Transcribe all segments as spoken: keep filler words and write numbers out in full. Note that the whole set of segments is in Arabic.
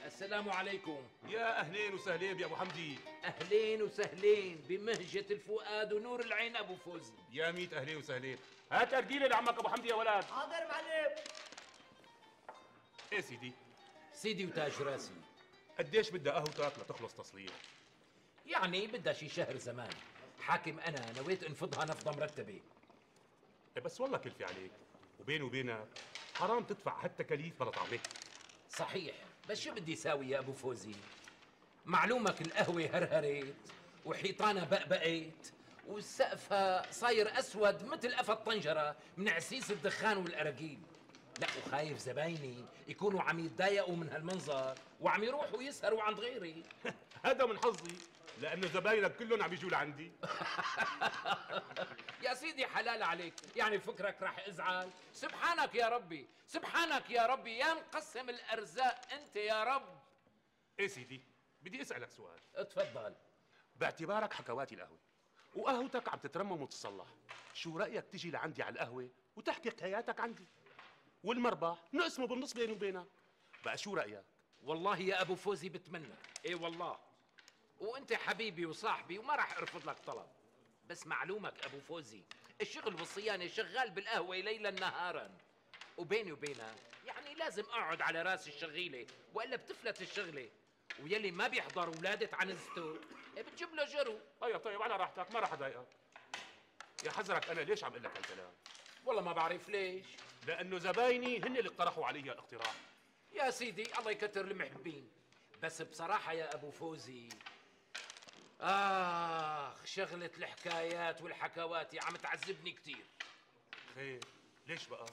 السلام عليكم. يا اهلين وسهلين يا ابو حمدي. اهلين وسهلين بمهجة الفؤاد ونور العين ابو فوزي. يا ميت اهلين وسهلين. هات ارجيله لعمك ابو حمدي يا ولد. حاضر معلم. ايه سيدي؟ سيدي وتاج راسي. قديش بدها قهوتك لتخلص تصليح؟ يعني بدها شي شهر زمان. حاكم انا نويت انفضها نفضه مرتبه. إيه بس والله كلفي عليك، وبيني وبينك حرام تدفع هالتكاليف بلا طعمه. صحيح، بس شو بدي ساوي يا ابو فوزي؟ معلومك القهوه هرهرت وحيطانها بقبقت والسقف صاير اسود مثل قفا الطنجره من عسيس الدخان والاراجيل. لا وخايف زبايني يكونوا عم يتضايقوا من هالمنظر وعم يروحوا يسهروا عند غيري. هذا من حظي لانه زباينك كلهم عم يجوا لعندي. يا سيدي حلال عليك، يعني فكرك رح ازعل؟ سبحانك يا ربي، سبحانك يا ربي، يا مقسم الارزاق انت يا رب. ايه سيدي، بدي اسالك سؤال. اتفضل. باعتبارك حكواتي القهوه وقهوتك عم تترمم وتصلح، شو رايك تجي لعندي على القهوه وتحكي حكاياتك عندي، والمربح نقسمه بالنص بيني وبينك؟ بقى شو رايك؟ والله يا ابو فوزي بتمنى، ايه والله، وانت حبيبي وصاحبي وما راح ارفض لك طلب. بس معلومك ابو فوزي، الشغل والصيانه شغال بالقهوه ليلا نهارا، وبيني وبينك يعني لازم اقعد على راس الشغيله والا بتفلت الشغله، ويلي ما بيحضر ولادة عنزته إيه بتجيب له جرو. طيب طيب على راحتك، ما راح اضايقك. يا حزرك انا ليش عم اقول لك هالكلام؟ والله ما بعرف ليش. لانه زبايني هن اللي اقترحوا علي الاقتراح. يا سيدي الله يكتر المحبين، بس بصراحه يا ابو فوزي آخ شغلة الحكايات والحكواتي عم تعذبني كتير. خير ليش بقى؟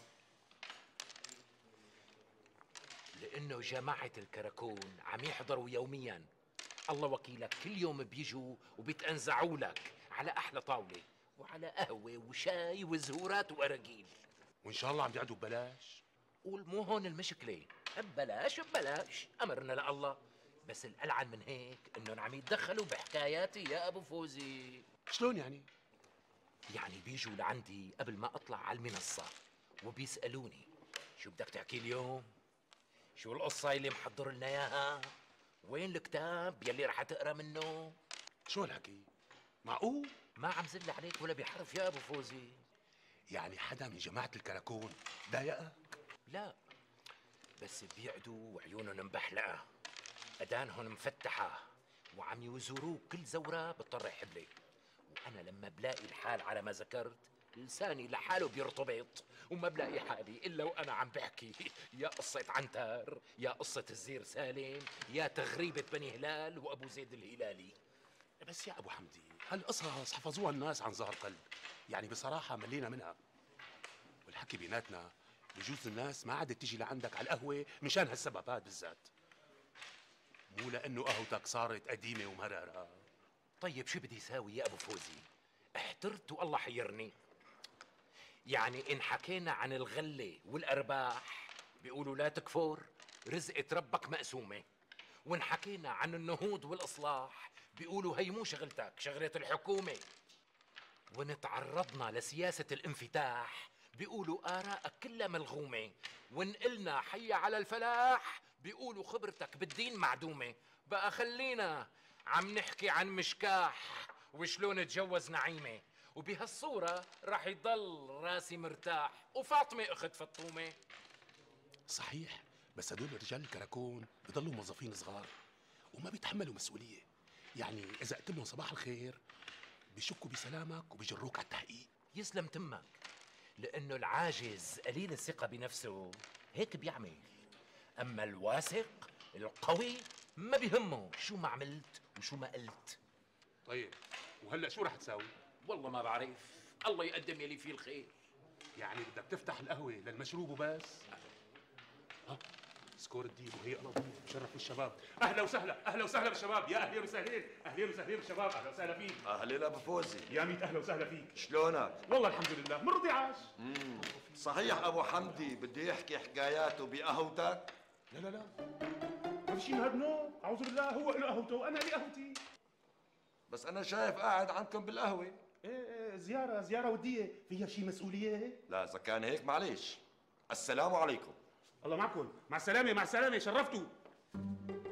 لأنه جماعة الكراكون عم يحضروا يوميا، الله وكيلك كل يوم بيجوا وبيتأنزعوا لك على أحلى طاولة وعلى قهوة وشاي وزهورات وأراجيل، وإن شاء الله عم يقعدوا ببلاش. قول مو هون المشكلة، ببلاش ببلاش أمرنا لله، بس الألعن من هيك إنهم عم يتدخلوا بحكاياتي يا أبو فوزي. شلون يعني؟ يعني بيجوا لعندي قبل ما أطلع على المنصة وبيسألوني شو بدك تحكي اليوم؟ شو القصة اللي محضر لنا إياها؟ وين الكتاب يلي رح تقرا منه؟ شو هالحكي؟ معقول؟ ما عم زل عليك ولا بحرف يا أبو فوزي. يعني حدا من جماعة الكراكون ضايقك؟ لا، بس بيقعدوا وعيونهم مبحلقة، أدانهم مفتحة، وعم يوزروك كل زورة بتطر حبلة، وأنا لما بلاقي الحال على ما ذكرت لساني لحاله بيرتبط، وما بلاقي حالي إلا وأنا عم بحكي يا قصة عنتر، يا قصة الزير سالم، يا تغريبة بني هلال وأبو زيد الهلالي. بس يا أبو حمدي هالقصص حفظوها الناس عن ظهر قلب، يعني بصراحة ملينا منها، والحكي بيناتنا بجوز الناس ما عادت تيجي لعندك على القهوة مشان هالسببات بالذات، مو لأنه قهوتك صارت قديمة ومرارة. طيب شو بدي ساوي يا أبو فوزي؟ احترت والله حيرني. يعني إن حكينا عن الغلة والأرباح بيقولوا لا تكفر، رزقة ربك مقسومة، وإن حكينا عن النهوض والإصلاح بيقولوا هي مو شغلتك، شغلة الحكومة، وإن تعرضنا لسياسة الانفتاح بيقولوا آراءك كلها ملغومة، وإن قلنا حي على الفلاح بيقولوا خبرتك بالدين معدومة. بقى خلينا عم نحكي عن مشكاح وشلون تجوز نعيمة، وبهالصورة رح يضل راسي مرتاح وفاطمة أخت فطومة. صحيح، بس هدول رجال الكراكون بضلوا موظفين صغار وما بيتحملوا مسؤولية، يعني إذا قلت لهم صباح الخير بيشكوا بسلامك وبيجروك على التحقيق. يسلم تمك، لأنه العاجز قليل الثقة بنفسه هيك بيعمل، أما الواثق القوي ما بيهمه شو ما عملت وشو ما قلت. طيب وهلأ شو رح تساوي؟ والله ما بعرف، الله يقدم يلي فيه الخير. يعني بدك تفتح القهوة للمشروب وبس؟ ها سكور الدين وهي نظيف مشرف الشباب. اهلا وسهلا، اهلا وسهلا بالشباب، يا اهلين وسهلين، اهلين وسهلين بالشباب، اهلا وسهلا فيك. اهلين ابو فوزي. يا ميت اهلا وسهلا فيك. شلونك؟ والله الحمد لله، مرضي عاش. امم صحيح ابو حمدي بده يحكي حكاياته بقهوتك؟ لا لا لا ما في شيء من هذا النوع، اعوذ بالله، هو له قهوته وانا لي قهوتي. بس انا شايف قاعد عندكم بالقهوه. ايه ايه زياره زياره وديه، فيها شيء مسؤوليه؟ لا اذا كان هيك معليش. السلام عليكم. الله معكم، مع السلامه مع السلامه، شرفتوا.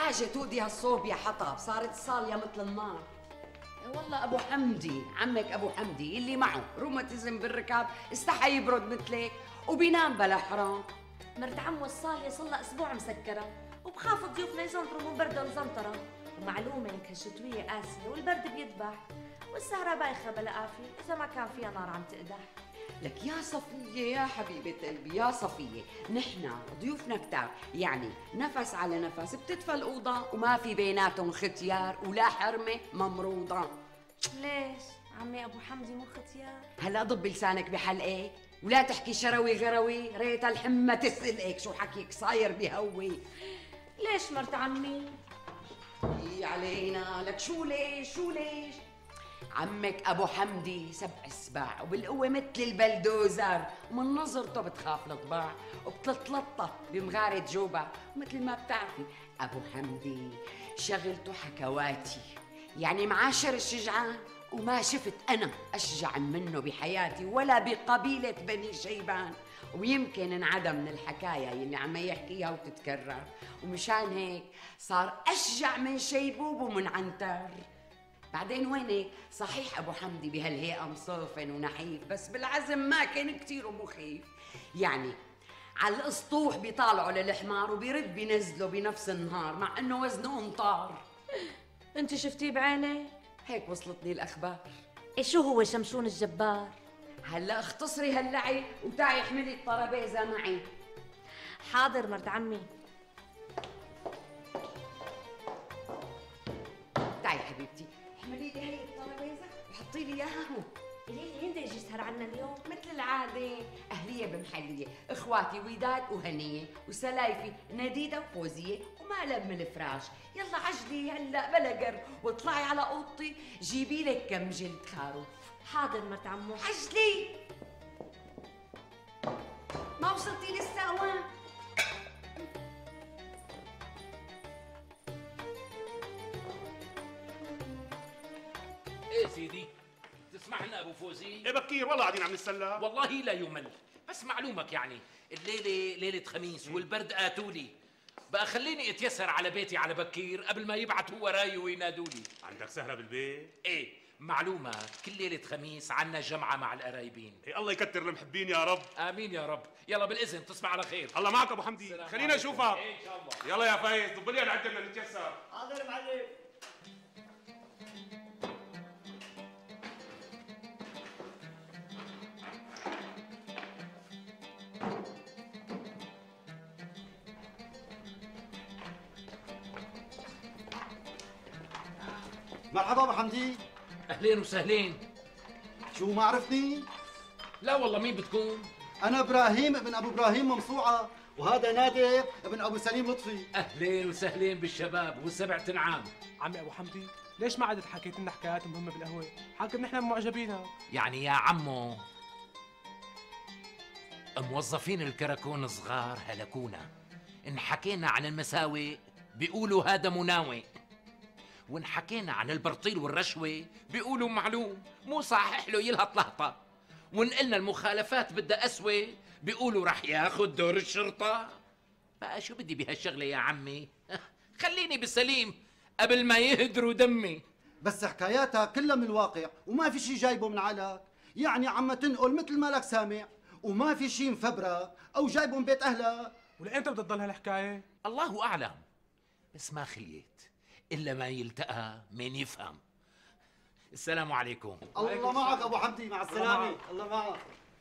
حاجة تودي هالصوب يا حطب، صارت صالية مثل النار. والله أبو حمدي، عمك أبو حمدي اللي معه روماتيزم بالركاب استحى يبرد مثلك وبينام بلا حرام. مرت عمو الصالية صلها أسبوع مسكرة وبخاف ضيوفنا يزنطروا من برد وزنطرة، ومعلومة إنك هالشتوية قاسية والبرد بيذبح والسهرة بايخة بلا قافية إذا ما كان فيها نار عم تقدح. لك يا صفية يا حبيبة قلبي يا صفية، نحن ضيوفنا كتار، يعني نفس على نفس بتدفى الأوضة وما في بيناتهم ختيار ولا حرمة ممروضة. ليش؟ عمي أبو حمدي مو ختيار؟ هلا ضب لسانك بحلقك ولا تحكي شروي غروي، ريت الحمة تسلقك، شو حكيك صاير بهوي. ليش مرت عمي؟ إي علينا، لك شو ليش شو ليش؟ عمك ابو حمدي سبع سباع وبالقوه مثل البلدوزر، ومن نظرته بتخاف الطباع وبتتلطف بمغاره جوبا، ومثل ما بتعرفي ابو حمدي شغلته حكواتي، يعني معاشر الشجعان، وما شفت انا اشجع منه بحياتي ولا بقبيله بني شيبان، ويمكن انعدم من الحكايه اللي عم يحكيها وتتكرر، ومشان هيك صار اشجع من شيبوب ومن عنتر. بعدين وينك؟ صحيح ابو حمدي بهالهيئه مصوفن ونحيف، بس بالعزم ما كان كتير مخيف، يعني على الاسطوح بيطالعوا للحمار وبيرد بينزلوا بنفس النهار، مع انه وزنه انطار. انت شفتيه بعينك؟ هيك وصلتني الاخبار. إيه شو هو شمشون الجبار؟ هلا اختصري هاللعي وتعي احملي الطرابيزه معي. حاضر مرت عمي. تعي حبيبتي احملي لي هي الطرابيزه وحطي لي اياها هون. ليه هند يجي يسهر عنا اليوم؟ مثل العاده، اهليه بمحليه، اخواتي وداد وهنيه وسلايفي نديده وفوزيه ومقلب من الفراش. يلا عجلي هلا بلا قر واطلعي على اوضتي جيبي لك كم جلد خروف. حاضر مرت عمو. عجلي، ما وصلتي لسه وين؟ ايه سيدي، تسمح لنا ابو فوزي؟ ايه بكير والله قاعدين عم نتسلى. والله لا يمل، بس معلومك يعني الليله ليله خميس والبرد قاتولي، بقى خليني اتيسر على بيتي على بكير قبل ما يبعتوا وراي وينادولي. عندك سهرة بالبيت؟ ايه معلومة، كل ليلة خميس عنا جمعة مع القرايبين. إيه الله يكتر المحبين يا رب. آمين يا رب. يلا بالإذن، تصبح على خير. الله معك أبو حمدي، خلينا نشوفك. إيه إن شاء الله. يلا يا فايز ضب لي العدة بدنا نتيسر. حاضر معلم. مرحبا ابو حمدي. أهلين وسهلين. شو ما عرفتني؟ لا والله، مين بتكون؟ انا ابراهيم ابن ابو ابراهيم ممصوعه، وهذا نادر ابن ابو سليم لطفي. أهلين وسهلين بالشباب والسبع تنعام. عمي ابو حمدي، ليش ما عدت حكيت لنا حكايات مهمه بالقهوه؟ حاكم نحن معجبينها. يعني يا عمو موظفين الكراكون صغار هلكونا، إن حكينا عن المساوئ بيقولوا هذا مناوئ، وإن حكينا عن البرطيل والرشوة بيقولوا معلوم مو صحح له يلهط لهطة، وإن قلنا المخالفات بدها أسوة بيقولوا رح ياخد دور الشرطة. بقى شو بدي بهالشغلة يا عمي؟ خليني بالسليم قبل ما يهدروا دمي. بس حكاياتها كلها من الواقع وما في شيء جايبه من علاك، يعني عم تنقل مثل ما لك سامع، وما في شيء مفبرك او جايبه من بيت اهلك. ولامتى بدها تضل هالحكايه؟ الله أعلم، بس ما خليت إلا ما يلتقى من يفهم. السلام عليكم. الله معك ابو حمدي، مع السلامه. الله معك.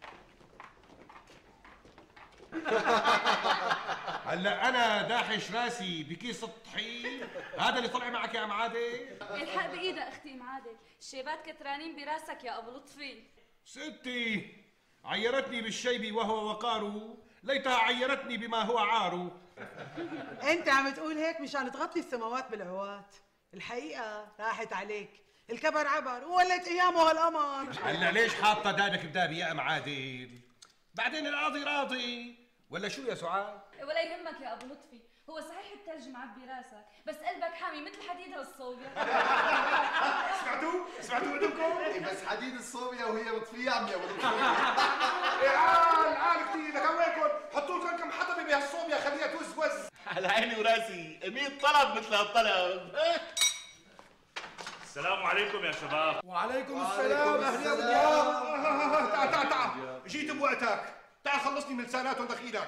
هلا انا داحش راسي بكيس الطحين، هذا اللي طلع معك يا ام عادل؟ الحق بايدها اختي ام عادل، الشيبات كترانين براسك يا ابو لطفي. ستي عيرتني بالشيب وهو وقار، ليتها عيرتني بما هو عار. انت عم تقول هيك مشان تغطي السماوات بالهوات، الحقيقه راحت عليك، الكبر عبر وولت ايامه هالقمر. هلا ليش حاطه دابك بدابي يا ام عادل؟ بعدين القاضي راضي ولا شو يا سعاد؟ ولا يهمك يا ابو لطفي، هو صحيح الثلج معبي راسك، بس قلبك حامي مثل حديد هالصوبيا. سمعتوا؟ سمعتوا بدكم؟ بس حديد الصوبيا وهي مطفيه عم يا ابو لطفي. عال عال كثير، لك وينكم؟ حطوا لكم كم حطبه بهالصوبيا خليها توز وز. على عيني وراسي، مين طلب مثل هالطلب؟ السلام عليكم يا شباب. وعليكم السلام. اهلا وسهلا. تعال تعال تعال، جيت بوقتك. تعال خلصني من لساناتهم دخيلك.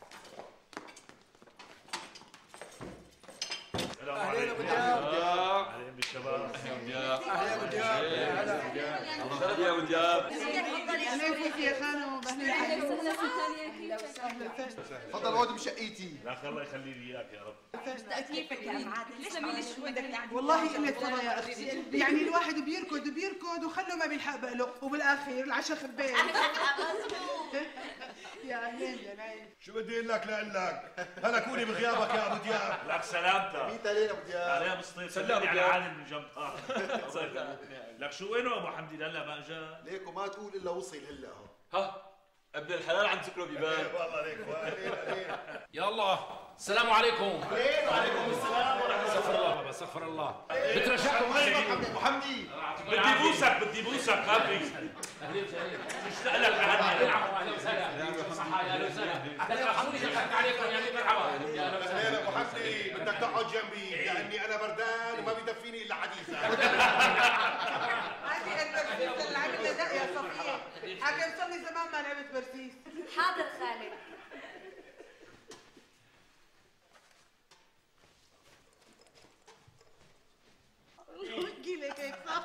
السلام عليكم يا ودياب. اهلا بالشباب. اهلا ابو دياب. اهلا يا ودياب. اهلا فيك يا خانم. اهلا وسهلا. تفضل اقعد بشقيتي. لا الله يخلي لي اياك يا رب. كيفك يا معادل؟ تسلمي لي شو بدك يعني؟ والله قلة فضا يا اختي، يعني الواحد بيركض بيركض وخلوا ما بيلحق باله، وبالاخير العشاء خربان. يا عيني يا نايم. شو بدي اقول لك لك؟ هلكوني بغيابك يا ابو دياب. لك سلامتك. مين علينا ابو دياب؟ عليها بالصيف. سلمي على عادل من جنب. اه لك شو وينه ابو حمدي لهلا ما اجا؟ ليك وما تقول الا وصل هلا اهو. ها ابن الحلال عم ذكره بيبان. والله ليك يلا السلام عليكم. وعليكم السلام ورحمه الله. استغفر الله بابا استغفر الله. بترجعكم ابو حمدي. بدي بوسك بدي بوسك ما بدي. مشتاق لك لهالنهار. اهلا وسهلا. صحة يا اهلا وسهلا. خلوني دخلت عليكم يعني مرحبا. يا اهلا وسهلا. اهلا ابو حمدي، بدك تقعد جنبي لاني انا بردان وما بدفيني الا حديثك. عادي البرسيس اللي عملنا دق يا صفية. حكم صار لي زمان ما لعبت برسيس. حاضر خالد. لك هيك صح؟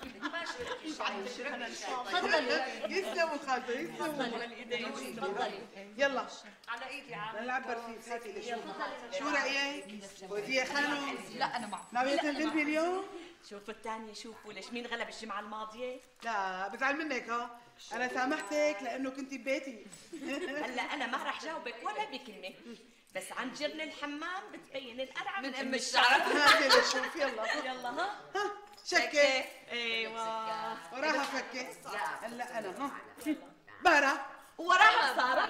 تفضلي. يسلموا خالته يسلموا. تفضلي. يلا على ايدي عم. نلعب برسيس. هاتي لي شو شو رايك؟ فوزي يا خانم. لا انا معك. ناوية تنغلبي اليوم؟ شوفوا الثانية شوفوا ليش مين غلب الجمعة الماضية؟ لا بزعل منك ها. انا سامحتك لانه كنتي ببيتي. هلا انا ما رح جاوبك ولا بكلمة، بس عن جرن الحمام بتبين القرعة من ام الشعر. هاتي لي شوف يلا يلا ها ها شكة. ايوه وراها فكة. هلا انا ها برا وراها سارة.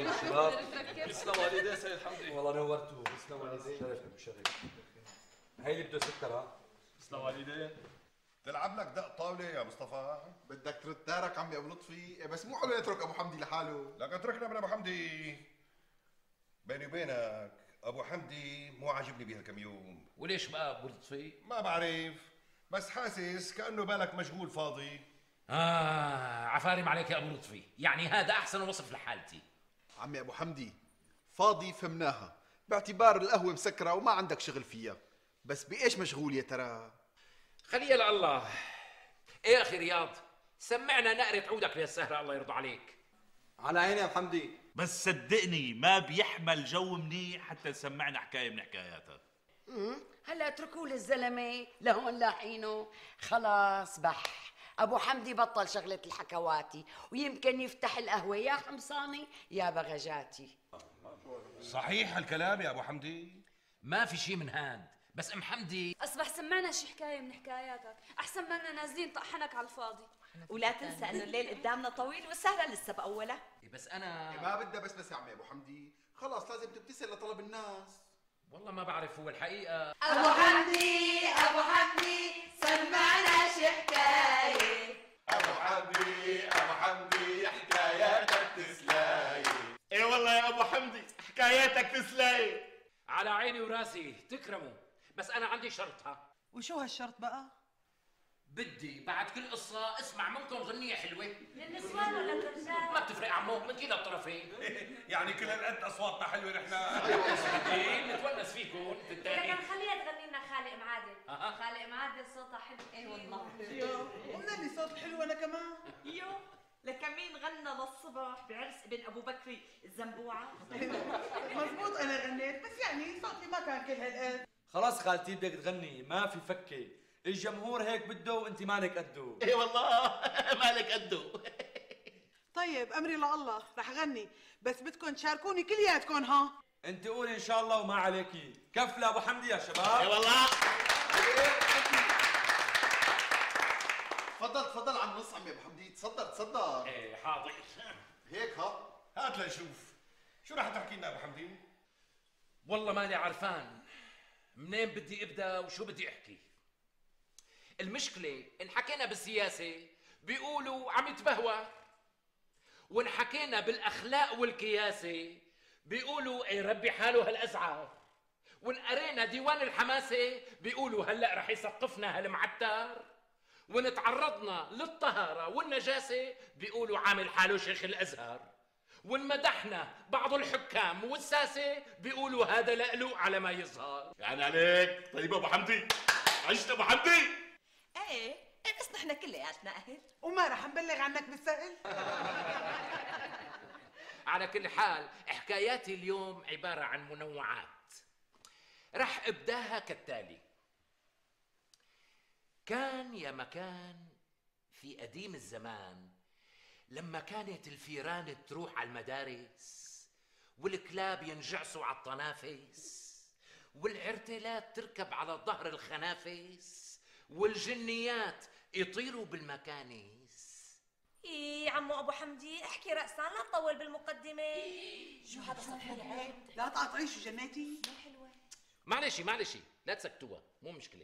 تسلم والدي سيد حمدي. والله نورتوا. تسلم والدي. شرف مشرف. هي اللي بده سكر. تسلم والدي. تلعب لك دق طاوله يا مصطفى. بدك ترد دارك عمي ابو لطفي، بس مو حلو يترك ابو حمدي لحاله. لك اتركنا من ابو حمدي. بيني وبينك ابو حمدي مو عاجبني بهالكم يوم. وليش بقى ابو لطفي؟ ما بعرف، بس حاسس كانه بالك مشغول فاضي. اه عفارم عليك يا ابو لطفي، يعني هذا احسن وصف لحالتي. عمي ابو حمدي فاضي فهمناها، باعتبار القهوه مسكره وما عندك شغل فيها، بس بايش مشغول يا ترى؟ خليها لله. ايه اخي رياض، سمعنا نقرة عودك للسهرة الله يرضى عليك. على عيني يا ابو حمدي. بس صدقني ما بيحمل جو منيح حتى تسمعنا حكايه من حكاياتها. هلا اتركوا للزلمه لهون لاحينه. خلاص بح ابو حمدي بطل شغله الحكواتي، ويمكن يفتح القهوه يا حمصاني يا بغجاتي. صحيح هالكلام يا ابو حمدي؟ ما في شي من هاد، بس ام حمدي اصبح سمعنا شي حكاية من حكاياتك، احسن ما نازلين طحنك على الفاضي. ولا تنسى انه الليل قدامنا طويل والسهرة لسه بأولها. بس انا ما بدها بس بس يا عمي ابو حمدي، خلاص لازم تمتثل لطلب الناس. والله ما بعرف هو الحقيقة. ابو حمدي ابو حمدي سمعنا شي حكاية. ابو حمدي ابو حمدي حكاياتك تسلاي. ايه والله يا ابو حمدي حكاياتك تسلاي. على عيني وراسي تكرموا، بس انا عندي شرطها. وشو هالشرط بقى؟ بدي بعد كل قصة اسمع منكم غنية حلوة. للنسوان ولا الرجال؟ ما بتفرق عمو، من كلا الطرفين. يعني كل هالقد اصواتنا حلوه نحن. ايه نتونس فيكم في التاني. لكن خليها تغني لنا خالق معادل. أها. خالق معادل صوتها حلو. ايه والله. يو قلنا لي صوت حلو انا كمان. يو لك مين غنى للصبح بعرس ابن ابو بكري الزنبوعه؟ مزبوط انا غنيت، بس يعني صوتي ما كان كل هالقد. خلاص خالتي بدك تغني، ما في فكه، الجمهور هيك بده وانت مالك قده. ايه والله مالك قده. طيب امري لله رح غني، بس بدكم تشاركوني كلياتكم ها. انت قولي ان شاء الله وما عليكي. كف لابو حمدي يا شباب. ايه والله. تفضل تفضل على النص عمي ابو حمدي، تصدر تصدر. ايه حاضر. هيك ها. هات لنشوف شو رح تحكي لنا ابو حمدي؟ والله ماني عرفان منين بدي ابدا وشو بدي احكي. المشكلة ان حكينا بالسياسة بيقولوا عم يتبهوى، وان حكينا بالاخلاق والكياسة بيقولوا اي ربي حاله هالازعر. ونقرينا ديوان الحماسة بيقولوا هلأ رح يسقفنا هالمعتر، ونتعرضنا للطهارة والنجاسة بيقولوا عامل حاله شيخ الأزهر، وانمدحنا بعض الحكام والساسة بيقولوا هذا لقلو على ما يظهر. يعني عليك طيب ابو حمدي، عشت ابو حمدي. ايه إيه، بس نحن كلياتنا اهل. وما رح نبلغ عنك بالسهل. على كل حال حكاياتي اليوم عبارة عن منوعات، رح ابداها كالتالي. كان يا مكان في قديم الزمان، لما كانت الفيران تروح على المدارس، والكلاب ينجعسوا على الطنافس، والعرتلات تركب على ظهر الخنافس، والجنيات يطيروا بالمكانس. ايه يا عمو ابو حمدي احكي رأسا، لا تطول بالمقدمة. شو هذا صفحة العيب؟ لا تقاطعي شو جناتي؟ مو حلوة. معلشي معلشي لا تسكتوها، مو مشكلة.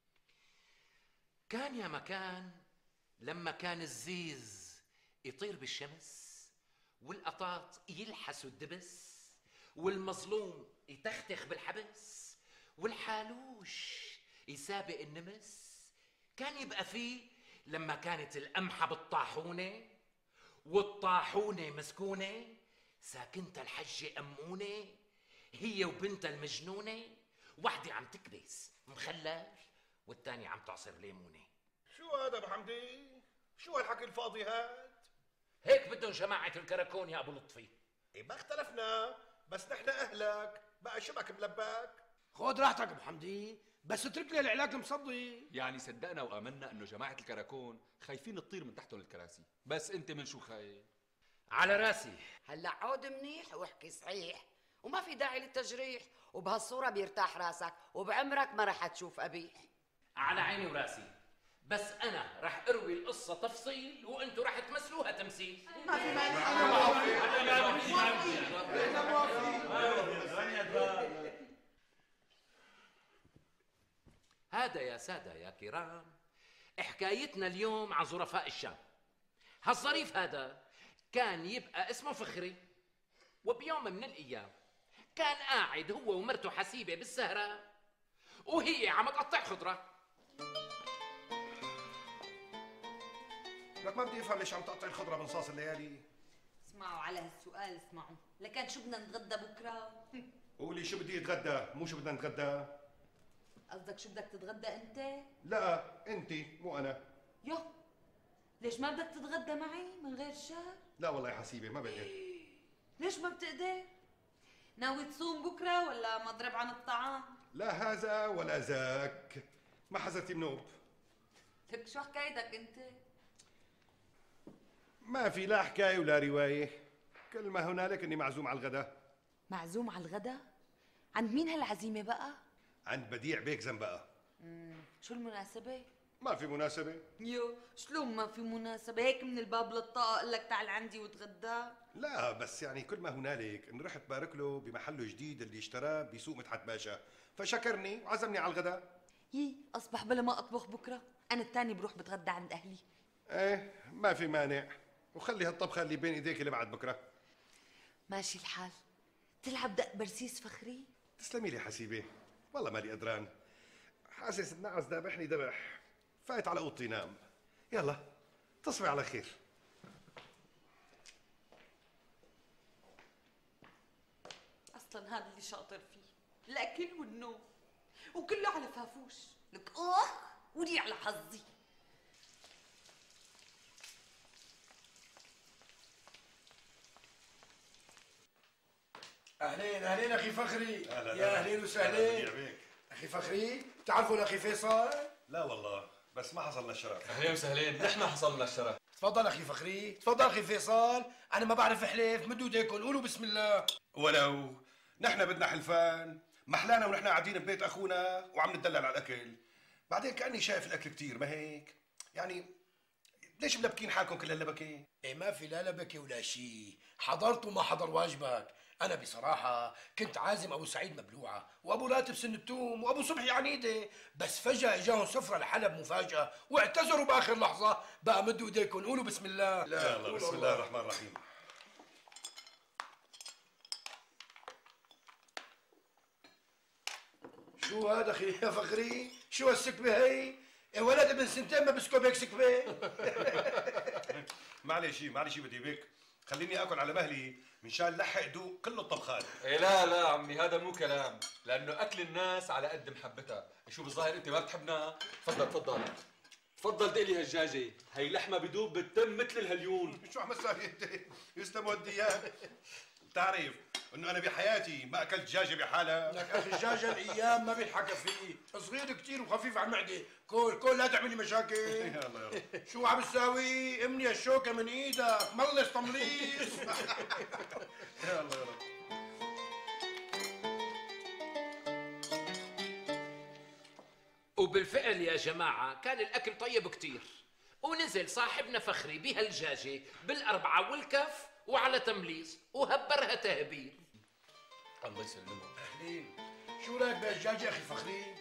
كان يا مكان لما كان الزيز يطير بالشمس، والقطاط يلحسوا الدبس، والمظلوم يتختخ بالحبس، والحالوش يسابق النمس. كان يبقى فيه لما كانت القمحة بالطاحونة، والطاحونة مسكونة، ساكنتها الحجة أمونة، هي وبنتها المجنونة، واحدة عم تكبس مخلل والتانية عم تعصر ليمونة. شو هذا ابو حمدي؟ شو هالحكي الفاضي هاد؟ هيك بدهم جماعة الكراكون يا أبو لطفي. إيه ما اختلفنا، بس نحن أهلك، بقى شبك ملبك. خذ راحتك ابو حمدي، بس اترك لي العلاج المصدي. يعني صدقنا وآمنا انه جماعة الكراكون خايفين تطير من تحتهم الكراسي، بس انت من شو خايف؟ على راسي. هلا عود منيح واحكي صحيح، وما في داعي للتجريح، وبهالصورة بيرتاح راسك، وبعمرك ما رح تشوف قبيح. على عيني وراسي، بس أنا رح أروي القصة تفصيل وأنتوا رح تمثلوها تمثيل. ما في مانع. هذا يا سادة يا كرام حكايتنا اليوم عن ظرفاء الشام. هالظريف هذا كان يبقى اسمه فخري، وبيوم من الأيام كان قاعد هو ومرته حسيبة بالسهرة، وهي عم تقطع خضرة. لك ما بدي افهم ليش عم تقطع الخضره بنصاص الليالي. اسمعوا على هالسؤال، اسمعوا لكن شو بدنا نتغدى بكره؟ قولي شو بدي اتغدى، مو شو بدنا نتغدى. قصدك شو بدك تتغدى انت؟ لا انت مو انا. يو ليش ما بدك تتغدى معي من غير شهر؟ لا والله يا حسيبه ما بقدر. ليش ما بتقدر؟ ناوي تصوم بكره ولا مضرب عن الطعام؟ لا هذا ولا ذاك، ما حزتي منوب. لك شو حكايتك انت؟ ما في لا حكايه ولا روايه، كل ما هنالك اني معزوم على الغداء. معزوم على الغداء؟ عند مين هالعزيمه بقى؟ عند بديع بيك زنبقه. امم شو المناسبه؟ ما في مناسبه. يو شلون ما في مناسبه؟ هيك من الباب للطاقه اقول لك تعال عندي وتغدى؟ لا بس يعني كل ما هنالك ان رحت بارك له بمحله الجديد اللي اشتراه بسوق مدحت باشا، فشكرني وعزمني على الغداء. يي اصبح بلا ما اطبخ بكره، انا الثاني بروح بتغدى عند اهلي. ايه ما في مانع، وخلي هالطبخه اللي بين ايديك اللي بعد بكره. ماشي الحال. تلعب دق برسيس فخري؟ تسلمي لي حسيبه، والله مالي قدران، حاسس النعس دابحني دبح، فايت على اوضتي نام. يلا تصبحي على خير. اصلا هذا اللي شاطر فيه، الاكل والنوم، وكله على فافوش. لك اخ ولي على حظي. اهلين اهلين اخي فخري. أهلا يا اهلين وسهلين. بيك. اخي فخري بتعرفوا الاخي فيصل؟ لا والله بس ما حصلنا الشرف. اهلين وسهلين، نحن حصلنا الشرف. تفضل اخي فخري، تفضل اخي فيصل، انا ما بعرف احلف، مدوا ايديكم قولوا بسم الله. ولو نحن بدنا حلفان، محلانا ونحن قاعدين ببيت اخونا وعم نتدلل على الاكل، بعدين كاني شايف الاكل كثير ما هيك؟ يعني ليش ملبكين حالكم كل هاللبكه؟ ايه ما في لا لبكه ولا شيء، حضرت وما حضر واجبك. انا بصراحه كنت عازم ابو سعيد مبلوعه وابو راتب سن التوم وابو صبحي عنيده، بس فجاه اجاهم سفره لحلب مفاجاه واعتذروا باخر لحظه. بقى مدوا ايديكم قولوا بسم الله. لا يلا بسم الله الرحمن الرحيم. شو هذا اخي يا فخري؟ شو هالسكبه هي؟ يا ولد ابن سنتين ما بسكب هيك سكبه. معلش معلش بدي بك، خليني اكل على مهلي مشان لحق دوق كل الطبخات. إيه لا لا عمي هذا مو كلام، لانه اكل الناس على قد محبتها. شو بالظاهر انت ما بتحبنا؟ تفضل تفضل تفضل دق لي هالدجاجه، هي لحمه بدوب بالتم مثل الهليون. شو عم تساوي انت؟ يسلم وديان. بتعرف انه انا بحياتي ما اكلت دجاجه بحالها. لك اخي الدجاجه الايام ما بينحكى فيه، صغير كثير وخفيف على المعده، كل كل لا تعمل لي مشاكل. يلا يلا شو عم تساوي؟ امني الشوكه من ايدك، ملص تمليص. يلا يلا وبالفعل يا جماعة كان الأكل طيب كتير، ونزل صاحبنا فخري بهالجاجة بالأربعة والكف وعلى تمليص وهبرها تهبير. الله يسلمك. اهلين، شو رايك بهالدجاجه اخي فخري؟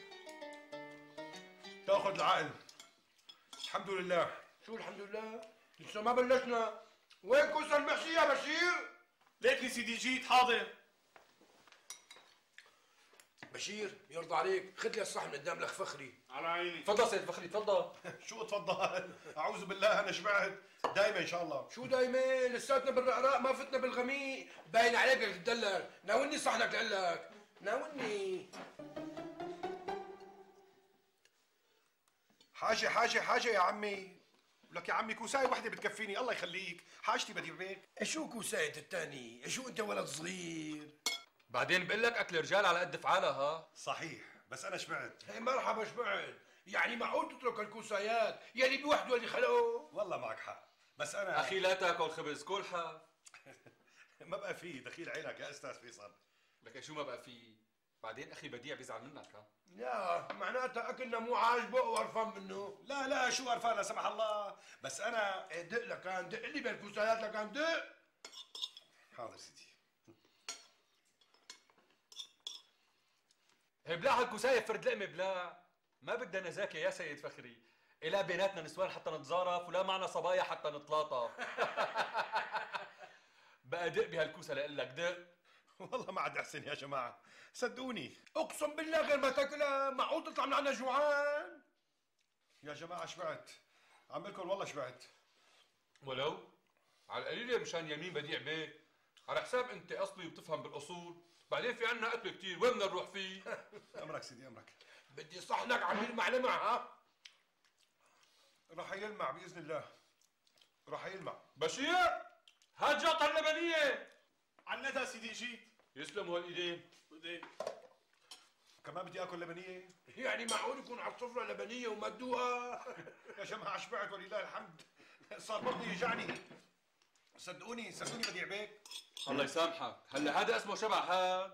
تاخذ العقل. الحمد لله. شو الحمد لله؟ لسه ما بلشنا. وين كوسه المحشي يا بشير؟ ليكني سيدي جيت حاضر. بشير يرضى عليك، خذ لي الصحن قدام الاخ فخري. على عيني. تفضل سيد فخري تفضل. شو تفضل؟ اعوذ بالله انا شبعت، دايما ان شاء الله. شو دايما؟ لساتنا بالرقراق ما فتنا بالغميق، باين عليك بدك تدلل، ناولني صحنك لقلك، ناولني. حاجه حاجه حاجه يا عمي. لك يا عمي كوسايه وحده بتكفيني، الله يخليك، حاجتي بدي بيك. شو كوسايه الثاني؟ شو انت ولد صغير؟ بعدين بقول لك اكل رجال على قد فعالها ها. صحيح بس انا شبعت. هي مرحبا شبعت، يعني معقول تترك الكوسايات يلي بوحده اللي خلقه؟ والله معك حق، بس انا اخي لا تاكل خبز كل حاف. ما بقى فيه دخيل عينك يا استاذ فيصل. لك شو ما بقى فيه؟ بعدين اخي بديع بيزعل منك ها. لا معناتها اكلنا مو عاجبه وقرفان منه. لا لا شو قرفان لا سمح الله، بس انا دق لكان دق لي بالكوسايات لكان دق. حاضر سيدي. هي بلاع هالكوسايه فرد لقمه بلاع، ما بدنا نزاكي يا سيد فخري، إلا بيناتنا نسوان حتى نتزارف ولا معنا صبايا حتى نتلاطف. بقى دق بهالكوسه لقول لك دق. والله ما عاد احسن يا جماعه، صدقوني. اقسم بالله غير ما تاكلها معقول تطلع من عنا جوعان. يا جماعه شبعت، عم لكم والله شبعت. ولو على القليله مشان يمين بديع بيك، على حساب انت اصلي وبتفهم بالاصول، بعدين في عنا اكل كثير وين بدنا نروح فيه؟ امرك سيدي امرك. بدي صحنك عم يلمع لمع ها؟ راح يلمع باذن الله، راح يلمع. بشير هات جاطة اللبنيه. عنتها سيدي جيت. يسلموا هالايدين. ايدين. كمان بدي اكل لبنيه؟ يعني معقول يكون على السفره لبنيه وما تدوقها؟ يا جماعه شبعت ولله الحمد، صار بطني يوجعني. صدقوني صدقوني بدي عبيك. الله يسامحك، هلا هذا اسمه شبع هاد.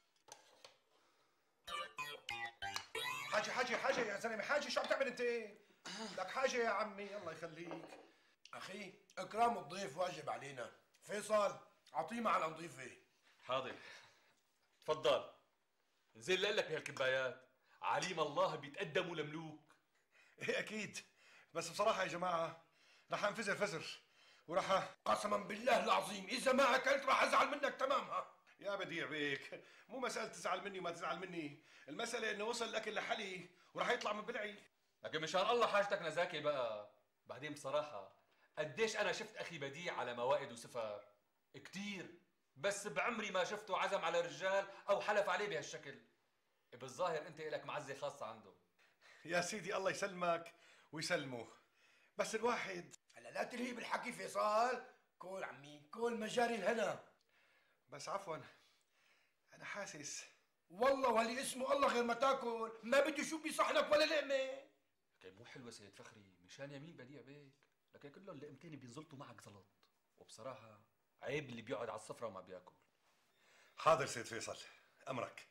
حاجه حاجه حاجه يا زلمه، حاجه شو عم تعمل انت؟ لك حاجه يا عمي الله يخليك. اخي اكرام الضيف واجب علينا. فيصل اعطيه مع النظيفه. حاضر تفضل. نزل لك بهالكبايات، عليم الله بيتقدموا لملوك. ايه اكيد، بس بصراحه يا جماعه رح انفجر فزر وراح قسما بالله العظيم اذا ما اكلت راح ازعل منك تمامها. يا بديع بيك، مو مساله تزعل مني وما تزعل مني، المساله انه وصل الاكل لحلي وراح يطلع من بلعي. لكن مشان الله حاجتك نزاكي بقى. بعدين بصراحه قديش انا شفت اخي بديع على موائد وسفر كتير، بس بعمري ما شفته عزم على رجال او حلف عليه بهالشكل. بالظاهر انت لك معزه خاصه عنده. يا سيدي الله يسلمك ويسلمه، بس الواحد هلا لا تلهي بالحكي فيصل. كول عمي كول مجاري الهنا. بس عفوا انا حاسس والله ولي اسمه الله غير ما تاكل ما بدي اشوف بصحنك ولا لقمه. لكن مو حلوه سيد فخري مشان يمين بديع بيك، لكن كلهم لقمتين بينزلطوا معك زلط، وبصراحه عيب اللي بيقعد على السفره وما بياكل. حاضر سيد فيصل امرك.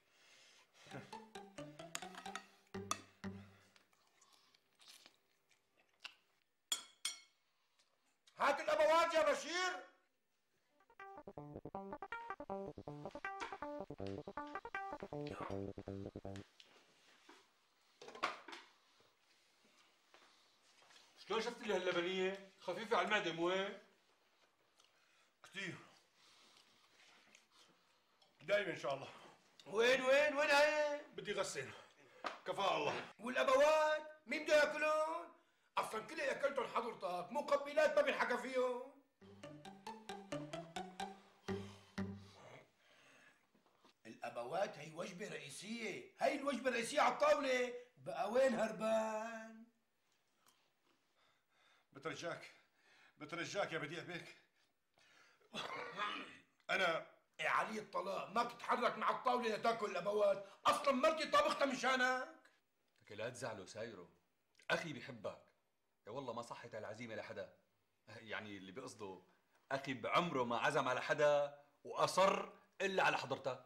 هات الابوات يا بشير. شلون شفت لي هاللبنيه؟ خفيفه على المعده مو هيك؟ كثير. دايما ان شاء الله. وين وين وين هي؟ بدي غسل. كفى الله. والابوات مين بده ياكلون؟ اصلا كل اللي اكلتهم حضرتك مقبلات ما بينحكى فيهم. الابوات هي وجبه رئيسيه، هي الوجبه الرئيسيه على الطاوله، بقى وين هربان؟ بترجاك بترجاك يا بديع بيك، انا يا علي الطلاق ما بتتحرك مع الطاوله لتاكل الابوات، اصلا مرتي طبختها مشانك. لك لا تزعله سايرو، اخي بحبك. يا والله ما صحت العزيمه لحدا، يعني اللي بقصده اخي بعمره ما عزم على حدا واصر الا على حضرتك.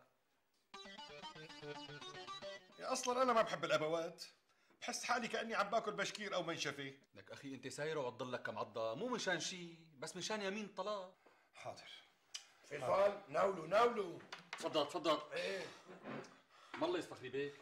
يا اصلا انا ما بحب الابوات، بحس حالي كاني عم باكل بشكير او منشفه. لك اخي انت سايرو وتضل لك كم عضه، مو مشان شيء بس مشان يمين طلاق. حاضر. فيصل ناولوا ناولوا. تفضل تفضل. ايه ما الله يستخلي بيك.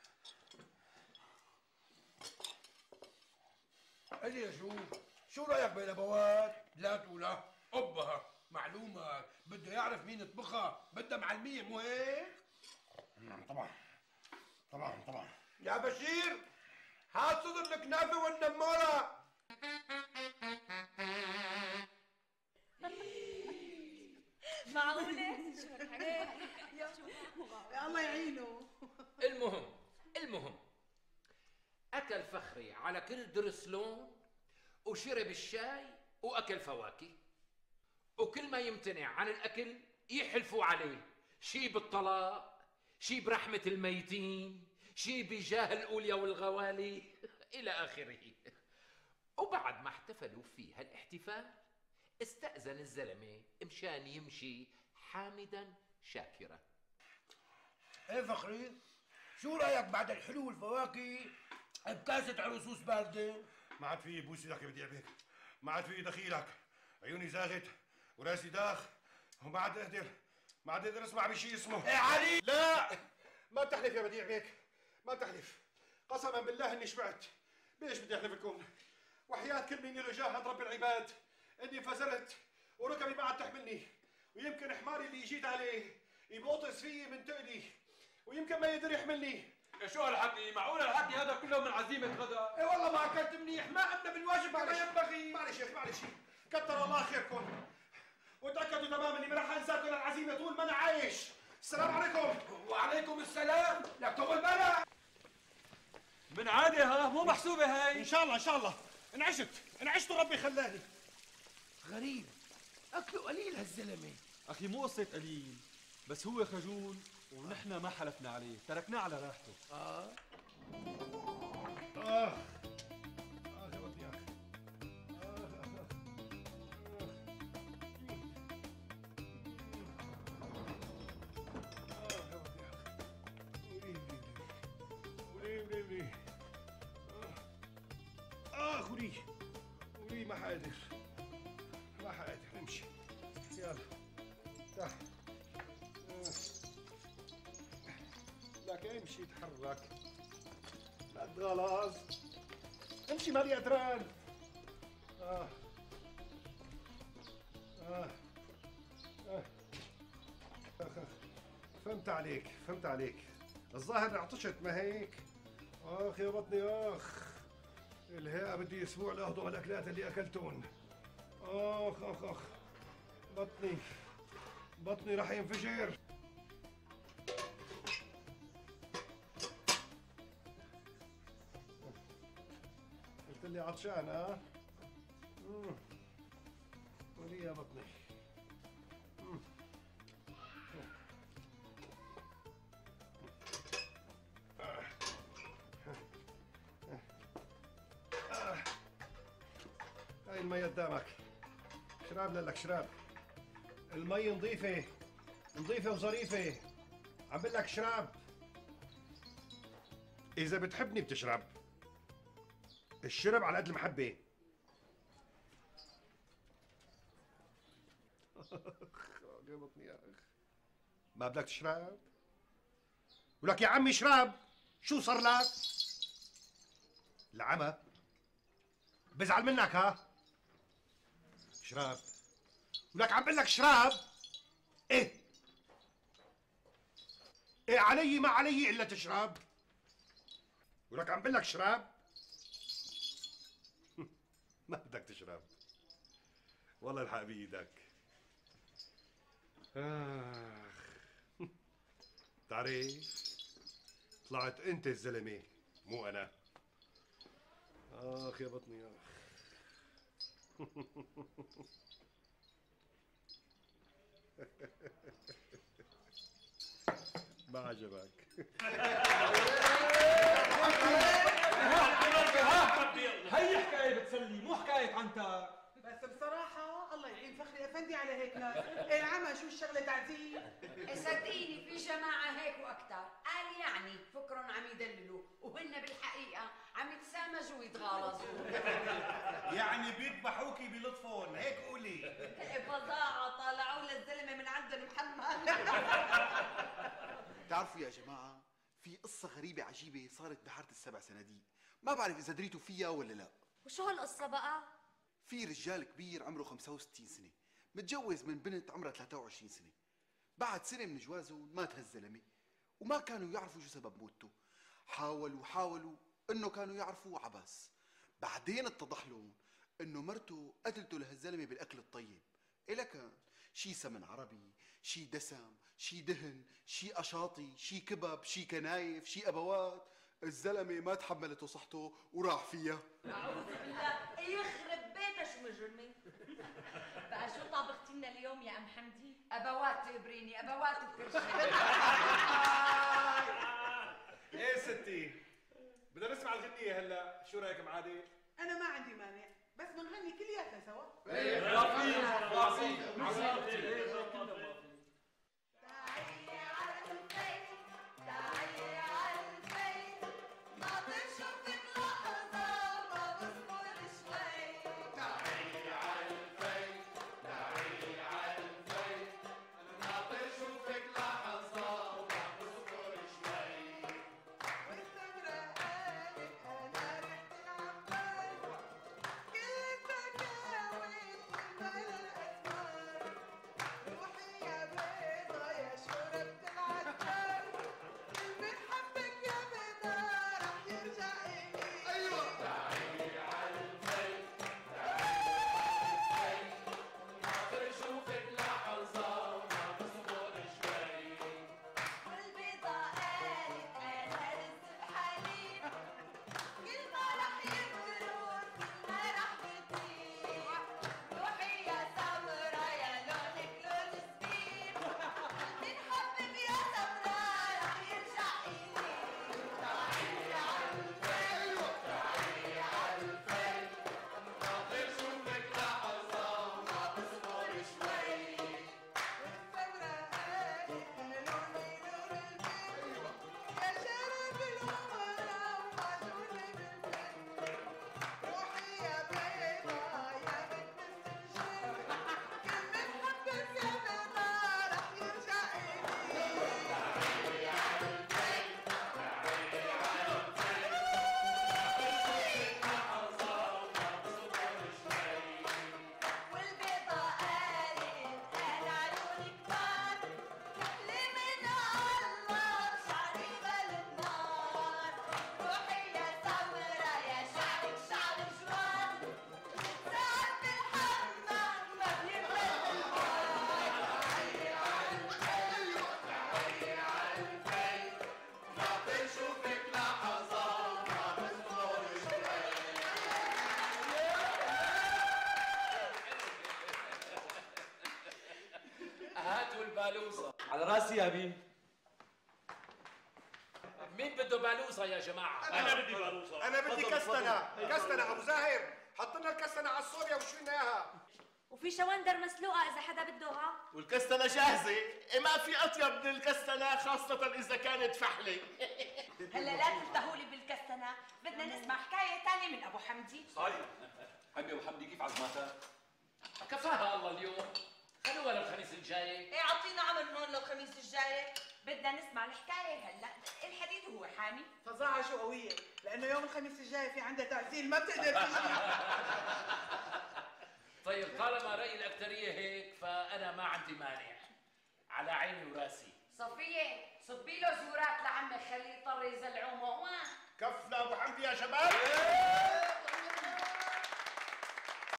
اجي يا شو شو رايك بالابوات؟ لا تولا ابها معلومه بده يعرف مين يطبخها، بدها معلميه مو هيك؟ طبعا طبعا طبعا. يا بشير هات صدر الكنافه والنماره. معقولة؟ شو هالحكي؟ يا الله يعينه. المهم المهم اكل فخري على كل درسلون وشرب الشاي واكل فواكه، وكل ما يمتنع عن الاكل يحلفوا عليه، شي بالطلاق، شي برحمة الميتين، شي بجاه الأولياء والغوالي إلى آخره. وبعد ما احتفلوا في هالاحتفال استأذن الزلمة مشان يمشي حامدا شاكرا. ايه فخري شو رايك بعد الحلو والفواكه بكاسة عرسوس باردة؟ ما عاد في بوس ايدك يا بديع بيك، ما عاد في دخيلك، عيوني زاغت وراسي داخ وما عاد اقدر ما عاد اقدر اسمع بشيء اسمه ايه علي. لا ما تحلف يا بديع بيك، ما تحلف، قسما بالله اني شبعت. ليش بدي احلف لكم؟ وحياة كل من له جاه عند رب العباد اني فزرت وركبي ما عاد تحملني، ويمكن حماري اللي جيت عليه يبغطس فيي من تقلي، ويمكن ما يقدر يحملني. شو هالحكي؟ معقول الحكي هذا كله من عزيمة غدا؟ ايه والله ما اكلت منيح، ما عندنا بالواجب كما ينبغي. معلش يا اخي معلش، كتر الله خيركم، وتاكدوا تماما اني ما راح انساكم العزيمه طول ما انا عايش. السلام عليكم. وعليكم السلام، لك طول بالك. من عادي ها، مو محسوبة هاي. ان شاء الله ان شاء الله، انعشت انعشت وربي خلاني. غريب اكله قليل هالزلمه. اخي مو قصة قليل، بس هو خجول ونحن ما حلفنا عليه، تركناه على راحته. اه اه اه يا ودي يا اخي. اه خذي خذي ما حقدر ما حقدر امشي. يلا تعال لك امشي تحرك، لا تغلظ، امشي مالي قدران. اه اه اه اخ اخ فهمت عليك فهمت عليك، الظاهر عطشت ما هيك؟ اخ يا بطني اخ، الهيئة بدي اسبوع لاهضم الاكلات اللي اكلتون. اخ اخ اخ بطني بطني رح ينفجر. قلت لي عطشان ها؟ امم ولي يا بطني. امم هاي المي قدامك، شراب لك شراب، المي نظيفة نظيفة وظريفة، عم بقول لك شراب. إذا بتحبني بتشرب، الشرب على قد المحبة. يا بطني يا أخ، ما بدك تشرب؟ ولك يا عمي اشرب، شو صار لك؟ العمى بزعل منك ها؟ اشرب، ولك عم بقول لك اشرب. ايه ايه علي ما علي الا تشرب. ولك عم بقول لك شراب. ما بدك تشرب والله الحق بإيدك. آخ تعرف طلعت أنت الزلمة مو أنا. آخ يا بطني آخ. ما عجبك. هي حكايه بتسلي مو حكايه عنتر. بس بصراحة الله يعين فخري أفندي على هيك ناس، العمى شو الشغلة تعذيب. صدقيني في جماعة هيك وأكثر، قال يعني فكرهم عم يدللوا وهن بالحقيقة عم يتسامجوا ويتغالظوا. يعني بيذبحوكي بلطفهم، هيك قولي. فظاعة طالعوا للزلمة من عندهم محمد. بتعرفوا يا جماعة في قصة غريبة عجيبة صارت بحارة السبع صناديق، ما بعرف إذا دريتوا فيها ولا لا. وشو هالقصة بقى؟ في رجال كبير عمره خمسة وستين سنة متجوز من بنت عمرها ثلاثة وعشرين سنة. بعد سنة من جوازه مات هالزلمة وما كانوا يعرفوا شو سبب موته. حاولوا حاولوا انه كانوا يعرفوا عبس. بعدين اتضح لهم انه مرته قتلته لهالزلمة بالاكل الطيب. إلا كان شي سمن عربي، شي دسم، شي دهن، شي قشاطي، شي كبب، شي كنايف، شي ابوات. الزلمة ما تحملته صحته وراح فيها. أعوذ بالله يخرب بيتها شو مجرمة. بقى شو طابختي لنا اليوم يا أم حمدي؟ أبوات تقبريني، أبوات بكرشي. ايه ستي بدنا نسمع الغنية هلا، شو رايك ام عادل؟ أنا ما عندي مانع، بس بنغني كلياتنا سوا. ايه بالوزة. على راسي يا بيه. مين بده بالوزة يا جماعة؟ أنا بدي بالوزة. أنا بدي كستنة، كستنة أبو زاهر، حط لنا الكستنة على الصوبيا وشوي لنا إياها. وفي شوندر مسلوقة إذا حدا بدوها. والكستنة جاهزة، ما في أطيب من الكستنة خاصة إذا كانت فحلة. هلا لا تفتحوا لي بالكستنة، بدنا نسمع حكاية تانية من أبو حمدي. صحيح. عمي أبو حمدي كيف عزماتها؟ كفاها الله اليوم. خلوها للخميس الجاي. ايه عطينا عمر هون للخميس الجاي. بدنا نسمع الحكاية هلا، الحديد هو حامي. فظاعة شو قوية، لأنه يوم الخميس الجاي في عندها تعزيل ما بتقدر تجي. طيب طالما رأي الأكثرية هيك فأنا ما عندي مانع. على عيني وراسي. صفية صبي له زورات لعمي خليه يضطر يزلعوه. كفنا حمدي يا شباب؟